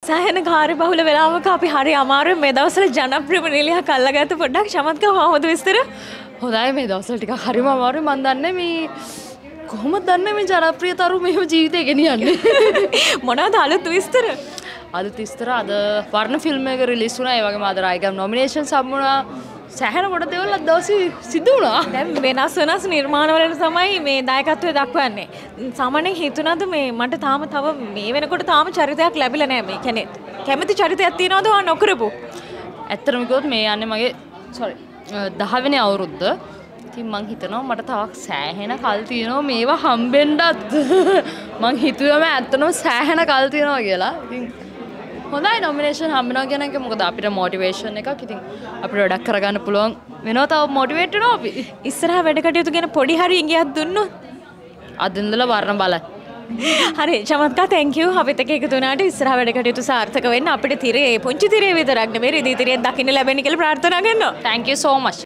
සෑහෙන කාර්යබහුල වෙලාවක අපි හරි අමාරුයි මේ දවස්වල ජනප්‍රියම නිලියක් අල්ලගත්ත පොඩ්ඩක් චමත්ක කොහොමද විස්තර? හොඳයි මේ දවස්වල ටිකක් හරිම අමාරුයි මන් දන්නේ මේ කොහොමද දන්නේ මේ ජනප්‍රියතරු මෙහෙම ජීවිතේ ගෙනියන්නේ මොනවද අලුත් විස්තර? අලුත් විස්තර අද වර්ණ ෆිල්ම් එක රිලීස් වුණා ඒ වගේම අද රයිගම් නොමිනේෂන්ස් හම්බුණා සෑහෙන කොට දේවල් අද දවසේ සිදු වුණා දැන් වෙනස් නිර්මාණවලට තමයි මේ දායකත්වය දක්වන්නේ සාමාන්‍යයෙන් හිතුණාද මේ මට තාම තව මේ වෙනකොට තාම චරිතයක් ලැබිලා නැහැ මේ කියන්නේ කැමති චරිතයක් තියනවද ඔයා නොකරපු ඇත්තටම කිව්වොත් මේ යන්නේ මගේ 10 වෙනි අවුරුද්ද ඉතින් මං හිතනවා මට තවක් සෑහෙන කල් තියෙනවා මේවා හම්බෙන්නත් මං හිතුවම ඇත්තටම සෑහෙන කල් තියෙනවා කියලා ඉතින් හොඳයි නොමිනේෂන් හම්බෙනවා කියන එක මොකද අපිට මොටිවේෂන් එකක් ඉතින් අපිට වැඩක් කරගන්න පුළුවන් වෙනවා තව මොටිවේට් වෙනවා අපි ඉස්සරහා වැඩ කටයුතු ගැන පොඩි හරි ඉඟියක් දුන්නොත් අද ඉඳලා වර්ණ බලන්න හරි චමත්කා thank you අපිට එක එකතු වුණාට ඉස්සරහා වැඩ කටයුතු සාර්ථක වෙන්න අපිට තිරේ පුංචි තිරේ විතරක් නෙමෙයි රිදී තිරේ දකින්න ලැබෙන්න කියලා ප්‍රාර්ථනා කරනවා thank you so much